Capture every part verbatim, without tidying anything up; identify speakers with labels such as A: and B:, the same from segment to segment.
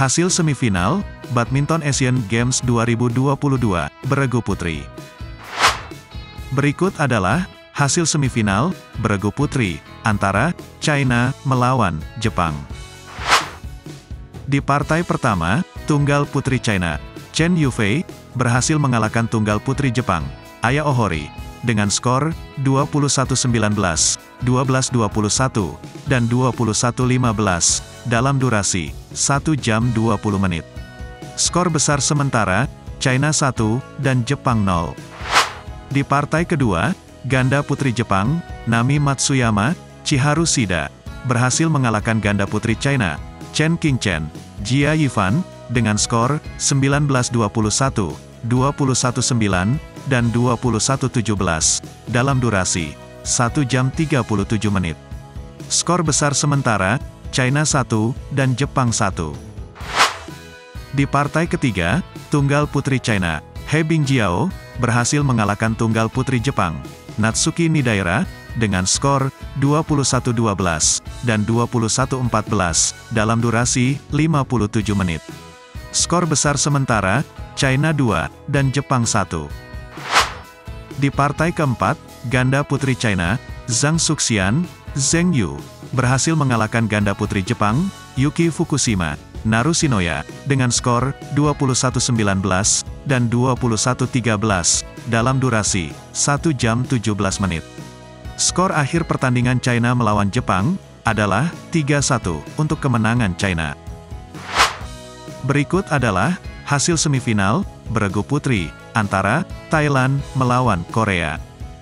A: Hasil semifinal, Badminton Asian Games dua ribu dua puluh dua, beregu putri. Berikut adalah hasil semifinal, beregu putri, antara China melawan Jepang. Di partai pertama, tunggal putri China, Chen Yufei, berhasil mengalahkan tunggal putri Jepang, Aya Ohori, dengan skor dua puluh satu sembilan belas, dua belas dua puluh satu, dan dua puluh satu lima belas, dalam durasi satu jam dua puluh menit. Skor besar sementara, China satu, dan Jepang nol. Di partai kedua, ganda putri Jepang, Nami Matsuyama, Chiharu Shida, berhasil mengalahkan ganda putri China, Chen Qingchen, Jia Yifan, dengan skor sembilan belas dua puluh satu, dua puluh satu sembilan, dan dua puluh satu tujuh belas, dalam durasi satu jam tiga puluh tujuh menit. Skor besar sementara, China satu, dan Jepang satu. Di partai ketiga, tunggal putri China, He Bingjiao, berhasil mengalahkan tunggal putri Jepang, Natsuki Midaira, dengan skor dua puluh satu dua belas, dan dua puluh satu empat belas, dalam durasi lima puluh tujuh menit. Skor besar sementara, China dua, dan Jepang satu. Di partai keempat, ganda putri China, Zhang Xuxian, Zheng Yu, berhasil mengalahkan ganda putri Jepang, Yuki Fukushima, Naru Shinoya, dengan skor dua puluh satu sembilan belas, dan dua puluh satu tiga belas, dalam durasi satu jam tujuh belas menit. Skor akhir pertandingan China melawan Jepang adalah tiga satu untuk kemenangan China. Berikut adalah hasil semifinal beregu putri antara Thailand melawan Korea.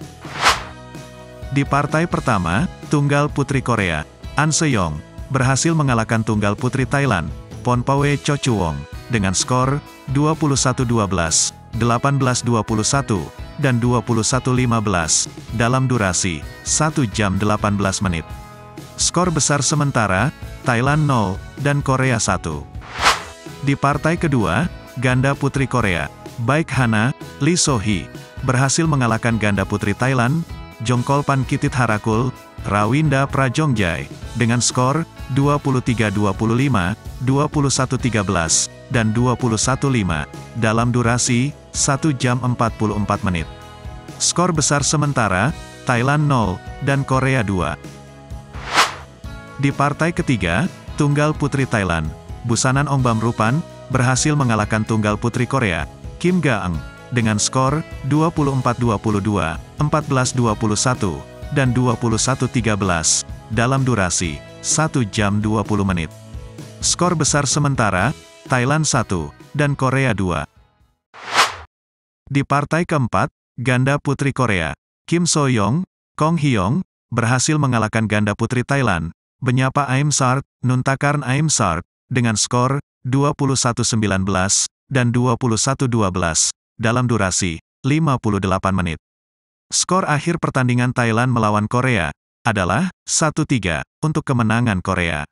A: Di partai pertama, tunggal putri Korea, An Se-yong, berhasil mengalahkan tunggal putri Thailand, Pornpawe Chochuwong, dengan skor dua puluh satu dua belas, delapan belas dua puluh satu, dan dua puluh satu lima belas, dalam durasi satu jam delapan belas menit. Skor besar sementara, Thailand nol, dan Korea satu. Di partai kedua, ganda putri Korea, Baek Hana, Lee So-hee, berhasil mengalahkan ganda putri Thailand, Jongkolpan Kititharakul, Rawinda Prajongjai, dengan skor dua puluh tiga dua puluh lima, dua puluh satu tiga belas, dan dua puluh satu lima, dalam durasi satu jam empat puluh empat menit. Skor besar sementara, Thailand nol, dan Korea dua. Di partai ketiga, tunggal putri Thailand, Busanan Ongbamrupan, berhasil mengalahkan tunggal putri Korea, Kim Ga-eun, dengan skor dua puluh empat dua puluh dua, empat belas dua puluh satu, dan dua puluh satu tiga belas, dalam durasi satu jam dua puluh menit. Skor besar sementara, Thailand satu, dan Korea dua. Di partai keempat, ganda putri Korea, Kim So-young, Kong Hyong, berhasil mengalahkan ganda putri Thailand, Benyapa Aimsart, Nuntakarn Aimsart, dengan skor dua puluh satu sembilan belas, dan dua puluh satu dua belas, dalam durasi lima puluh delapan menit. Skor akhir pertandingan Thailand melawan Korea adalah satu tiga untuk kemenangan Korea.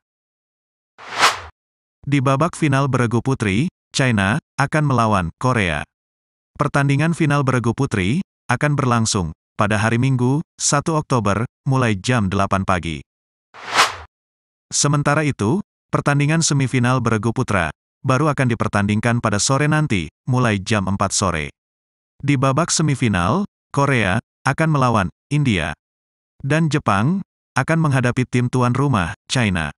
A: Di babak final beregu putri, China akan melawan Korea. Pertandingan final beregu putri akan berlangsung pada hari Minggu, satu Oktober, mulai jam delapan pagi. Sementara itu, pertandingan semifinal beregu putra baru akan dipertandingkan pada sore nanti, mulai jam empat sore. Di babak semifinal, Korea akan melawan India, dan Jepang akan menghadapi tim tuan rumah, China.